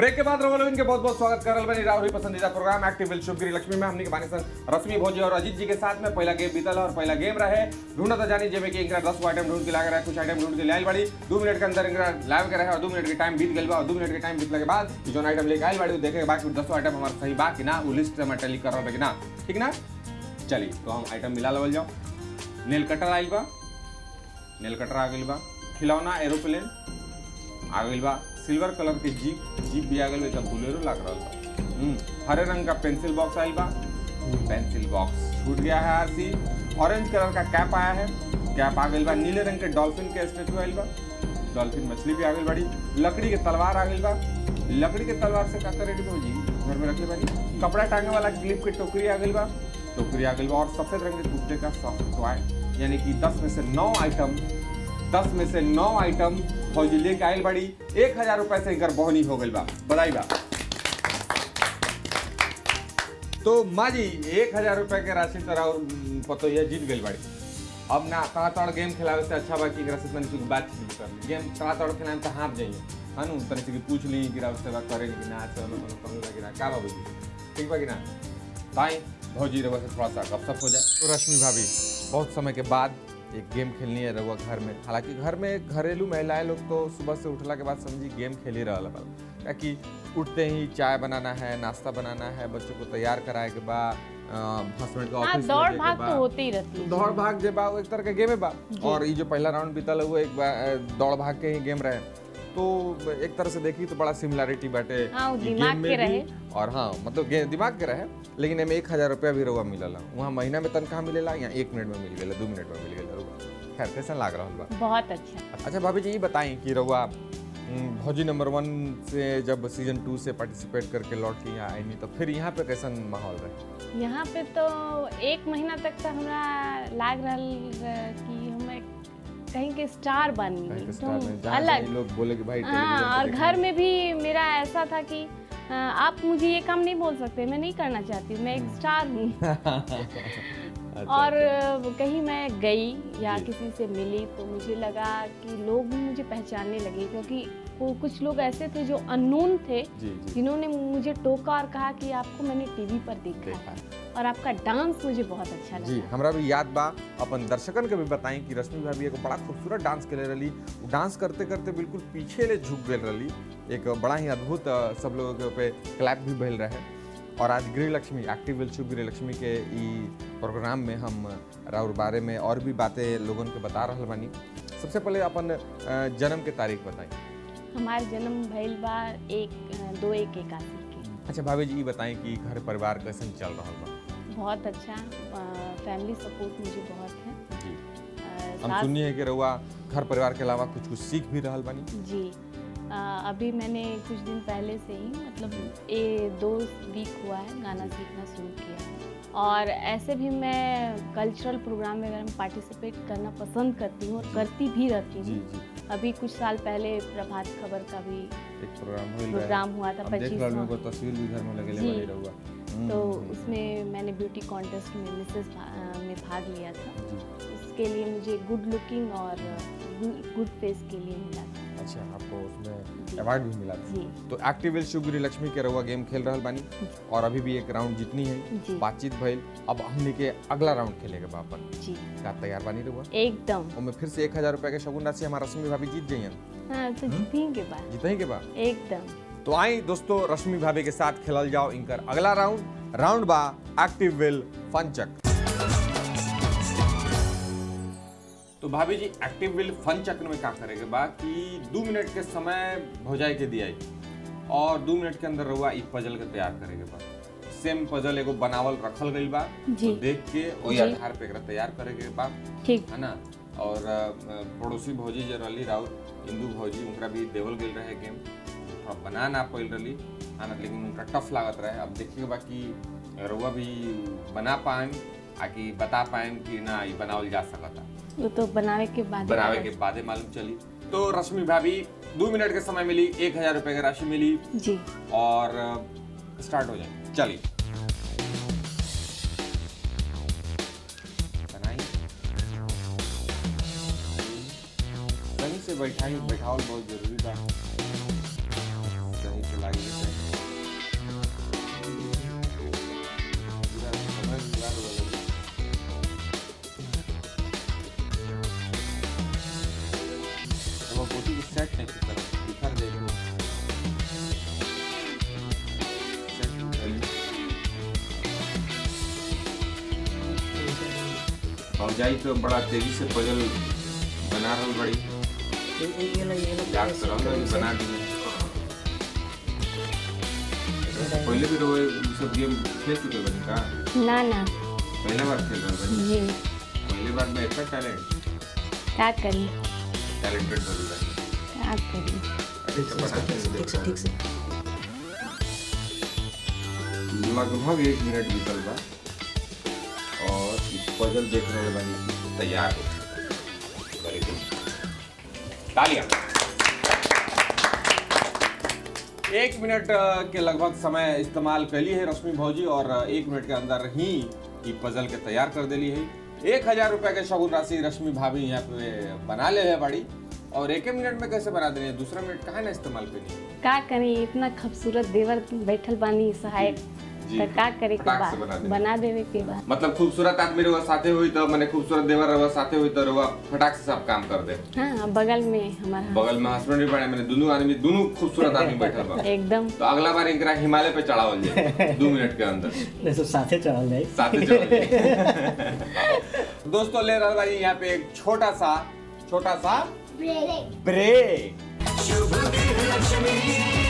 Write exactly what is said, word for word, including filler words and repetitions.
Break के बाद रोलो इनके बहुत बहुत स्वागत कर रहा राहुल पसंदीदा प्रोग्राम एक्टिव विल शुभ लक्ष्मी में हमने के बानी सन रश्मि भोजी और अजीत जी के साथ में पहला गेम बीतल और पहला गेम रहे ढूंढता जानी जेमे कि इनका दस आइटम ढूंढ के लाग रहा है, कुछ आइटम ढूंढ के लाइल बड़ी दो मिनट के अंदर इनका लाइव के रहे और दो मिनट के टाइम बीत गई बा और दो मिनट के टाइम बीतने के बाद जो आइटम लेके आइल बड़ी देखे बाकी दसों आइटम हमारा सही बा कि ना वो लिस्ट से मैं टैली कर रहा कि ना, ठीक ना। चलिए तो हम आइटम मिला लेवल जाओ। नेल कटर आइल बा, नेल कटर आ गई बा, खिलौना एरोप्लेन आ गई बा, सिल्वर कलर के जीप जीप भी आ गई बा, बुलेरो लग रहा बा। हरे रंग का पेंसिल बॉक्स आइल बा, पेंसिल बॉक्स छूट गया है आरसी। ऑरेंज कलर का कैप आया है, कैप आ गई बा। नीले रंग के डॉल्फिन के स्टेचू आइल बा, डॉल्फिन मछली भी आ गई बड़ी। लकड़ी के तलवार आ गई बा, लकड़ी के तलवार से का रेडी भौजी घर में रखले बानी। कपड़ा टांगे वाला क्लिप की टोकरी आ गई बा, टोकरी आ गई बा। और सफेद रंग के कुत्ते का सॉफ्ट टॉय, यानी कि दस में से नौ आइटम दस में से नौ आइटम फौजी लेके आयल बड़ी। एक हजार रुपए से इनकर बहनी हो गई बा, बधाई बा। तो माँ जी एक हजार रुपए के राशि तरह और पतो ये जीत गई बड़ी। अब ना तड़ा तड़ गेम खिलावे से अच्छा बा कि बातचीत कर ली। गेम तड़ा तड़ खिलाए तो हाथ जाइए है ना, तरीके से पूछ ली कि उससे बात करे कि ना चलो कमी लगी ना का बाबू जी ठीक बा कि ना। ताई भौजी रवा से थोड़ा सा गपशप हो जाए। तो रश्मि भाभी बहुत समय के बाद एक गेम खेलनी है रहुआ घर में। हालांकि घर में घरेलू महिलाएं लोग तो सुबह से उठला के बाद समझी गेम खेल ही रहा बा, क्योंकि उठते ही चाय बनाना है, नाश्ता बनाना है, बच्चों को तैयार कराए के बाद हस्बैंड का ऑफिस दौड़ भाग तो होती ही रहती है। दौड़ भाग जे बा एक तरह के गेम है बा। और ये जो पहला राउंड बीतल हुआ एक दौड़ भाग के ही गेम रहे, तो एक तरह से देखी तो बड़ा सिमिलरिटी बाटे दिमाग के रहे और हाँ मतलब दिमाग के रहे। लेकिन एमे एक हजार रुपया भी रहुआ मिलला, वहाँ महीना में तनख्वाह मिलेला या एक मिनट में मिल गया, दो मिनट में मिल गया रहुआ। खैर कैसा लाग रहा बा? बहुत अच्छा। अच्छा भाभी जी ये बताएं कि रहुआ भौजी नंबर वन से जब सीजन टू से पार्टिसिपेट करके लौट के यहाँ आई नहीं तो फिर यहाँ पे कैसा माहौल रहे? यहाँ पे तो एक महीना तक तो हमरा लाग रहा कि हमें कहीं के स्टार बन तो अलग लोग बोले कि भाई हाँ। और घर में भी मेरा ऐसा था कि आप मुझे ये काम नहीं बोल सकते, मैं नहीं करना चाहती, मैं एक स्टार हूँ। अच्छा, और अच्छा। कहीं मैं गई या किसी से मिली तो मुझे लगा कि लोग भी मुझे पहचानने लगे, क्योंकि वो कुछ लोग ऐसे थे जो अननोन थे जिन्होंने मुझे टोका और कहा कि आपको मैंने टीवी पर देखा था और आपका डांस मुझे बहुत अच्छा लगा। जी हमरा भी याद बा। अपन दर्शकन के भी बताएं कि रश्मि भाभी एक बड़ा खूबसूरत डांस के रही, डांस करते करते बिल्कुल पीछे ले झुक गई रही। एक बड़ा ही अद्भुत सब लोगों पे क्लैप भी भइल रहे। और आज गृह लक्ष्मी एक्टिव विल शुभ गृह लक्ष्मी के ई प्रोग्राम में हम राउर बारे में और भी बातें लोगों के बता रहा बानी। सबसे पहले अपन जन्म के तारीख बताएं। हमारे जन्म भइल बा एक दो एक इक्यासी के। अच्छा भाभी जी ये बताएं कि घर परिवार कैसे चल रहा बा? बहुत अच्छा, फैमिली सपोर्ट मुझे बहुत है जी। हम सुनिए है कि रहुआ घर परिवार के अलावा कुछ कुछ सीख भी रहा बानी जी। आ, अभी मैंने कुछ दिन पहले से ही मतलब ए दो वीक हुआ है गाना सीखना शुरू किया है। और ऐसे भी मैं कल्चरल प्रोग्राम में पार्टिसिपेट करना पसंद करती हूँ और करती भी रहती हूँ। अभी कुछ साल पहले प्रभात खबर का भी एक प्रोग्राम, प्रोग्राम हुआ था पच्चीस तस्वीर भी घर में लगे लगे रहुआ। तो उसमें मैंने ब्यूटी कॉन्टेस्ट में मिसेस में भाग लिया था। उसके लिए मुझे गुड लुकिंग और गुड फेस के लिए मिला था। अच्छा आपको उसमें अवार्ड भी मिला था। तो एक्टिव विल शुभ गृह लक्ष्मी के रहुआ गेम खेल रहा बानी और अभी भी एक राउंड जीतनी है, बातचीत भइल। अब हमने के अगला राउंड खेलेगा बापन जी। का तैयार बानी रहुआ? एकदम। और मैं फिर से एक हजार रुपए के शगुन राशि हमारा रश्मि भाभी जीत जाइए। हाँ तो जीतेंगे के बाद जीतेंगे के बाद एकदम। तो आई दोस्तों रश्मि भाभी के साथ खेलल जाओ इनकर अगला राउंड राउंड बा एक्टिव विल फन चक। तो भाभी जी एक्टिव विल फन चक्र में क्या करेंगे बा कि दो मिनट के समय भौजाई के दिया और दो मिनट के अंदर रहुआ एक पजल के तैयार करेंगे बा। सेम पजल एगो बनावल रखल गई बा, तो देख के वही आधार पे तैयार करेंगे बा, ठीक है ना। और पड़ोसी भौजी जो रही राउत इंदू भौजी उनका भी देवल गई रहे गेम, थोड़ा बना ना पाइल रही आना, लेकिन उनका टफ लागत रहे। अब देखिए बाकी रहुआ भी बना पाएम आकि बता पाएम कि ना ये बनावल जा सकता। वो तो बनावे के बाद बनावे के बाद मालूम चली। तो रश्मि भाभी दो मिनट के समय मिली, एक हजार रुपए की राशि मिली जी और स्टार्ट हो जाए। चलिए बनाई सही से बैठाई, बैठावल बहुत जरूरी था। सही से लागी है। पूरा समझ जुगाड़ हो गया। अब वो गोटी की सेट नहीं की तरफ दिखा दे दो। सेट कर ली। और जाई तो बड़ा तेजी से पजल बना रहल बड़ी। ये लो ये लो याद करो ना कि बना दी। पहले भी रोए सब गेम खेल चुके बनी का? ना ना पहला बार खेल रहे बनी। जी पहली बार में इतना टैलेंट क्या करी टैलेंटेड जरूर है। क्या करी अच्छा तो बना ठीक से ठीक से लगभग एक मिनट बीतल बा और इस पजल देख रहे बनी तैयार हो चुका। वेरी गुड, तालियां। एक मिनट के लगभग समय इस्तेमाल कर ली है रश्मि भौजी और एक मिनट के अंदर ही ये पजल के तैयार कर देली है। एक हजार रुपए के शगुन राशि रश्मि भाभी यहाँ पे बना ले है बड़ी और एक मिनट में कैसे बना देनी है? दूसरा मिनट कहाँ ना इस्तेमाल करनी? क्या करी इतना खूबसूरत देवर बैठल बानी सहायक जी, तो का करे के फटाक से बाद बना देनी। बना देवे के बाद मतलब खूबसूरत आदमी रहुआ साथे हुई तो मैंने खूबसूरत देवर रहुआ साथे हुई तो रहुआ फटाक से सब काम कर दे। हाँ बगल में हमारा बगल में हस्बैंड भी बने मैंने दोनों आदमी दोनों खूबसूरत आदमी बैठल बा। एकदम तो अगला बार इनकरा हिमालय पे चढ़ावल जाए दो मिनट के अंदर नहीं सब साथे चढ़ल जाए साथे चढ़ावल जाए। दोस्तों ले रहा भाई यहाँ पे एक छोटा सा छोटा सा ब्रेक।